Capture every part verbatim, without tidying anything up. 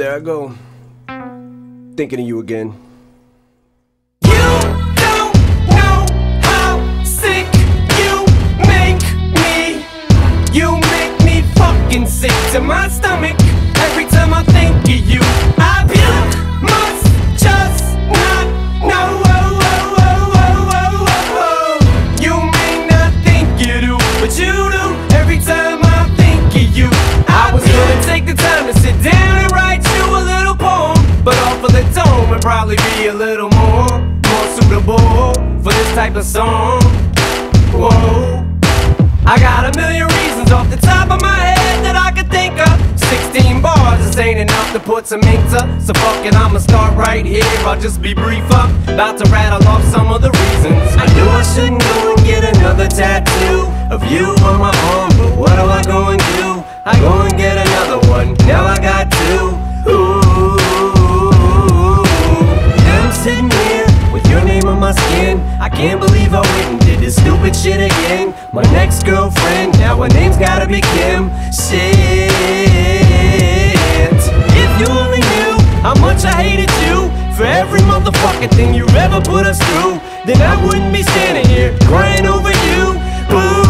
there I go, thinking of you again. You don't know how sick you make me. You make me fucking sick to my stomach. Every time I think of you, I puke. Must just not know. Oh, oh, oh, oh, oh, oh, oh. You may not think you do, but you do. Every time I think of you, I was gonna take the time to sit down and write you a little poem, but off of the dome would probably be a little more, more suitable for this type of song. Whoa, I got a million reasons off the top of my head that I could think of. Sixteen bars, this ain't enough to put some ink to, so fuck it, I'ma start right here. I'll just be briefer, about to rattle off some of the reasons. I knew I shouldn't go and get another tattoo of you on my arm, but what do I go and do? I go and get another one, now I got two. Ooh, now I'm sitting here with your name on my skin. I can't believe I went and did this stupid shit again. My next girlfriend, now her name's gotta be Kim. Shit, if you only knew how much I hated you for every motherfucking thing you ever put us through, then I wouldn't be standing here crying over you. Ooh.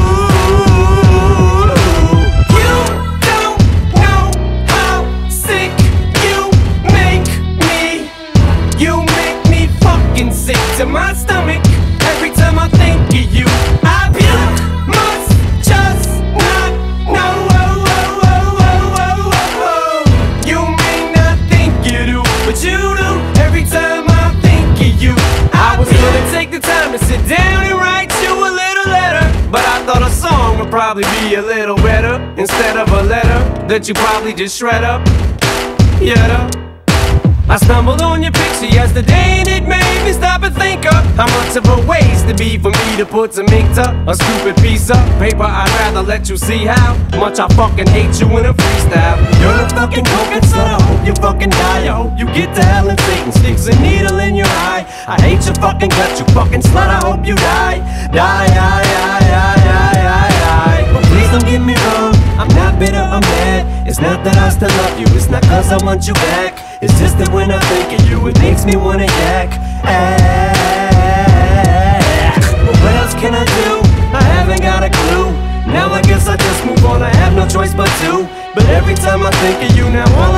Sick to my stomach. Every time I think of you, I puke. Must just not know. Oh, oh, oh, oh, oh, oh. You may not think you do, but you do. Every time I think of you, I was gonna take the time to sit down and write you a little letter, but I thought a song would probably be a little better instead of a letter that you probably just shred up. Yeah. I stumbled on your picture yesterday and it made me stop and think of how much of a waste it'd be for me to put some ink to a stupid piece of paper. I'd rather let you see how much I fucking hate you in a freestyle. You're a fucking cokehead slut, I hope you fucking die. I hope you get to hell and Satan sticks a needle in your eye. I hate your fucking gut, you fucking slut, I hope you die. Die, die, die, die, die, die, die. But please don't get me wrong, I'm not bitter, I'm mad. It's not that I still love you, it's not cause I want you back. It's just that when I think of you, it makes me wanna yak. Ah, but what else can I do? I haven't got a clue. Now I guess I just move on, I have no choice but to. But every time I think of you, now all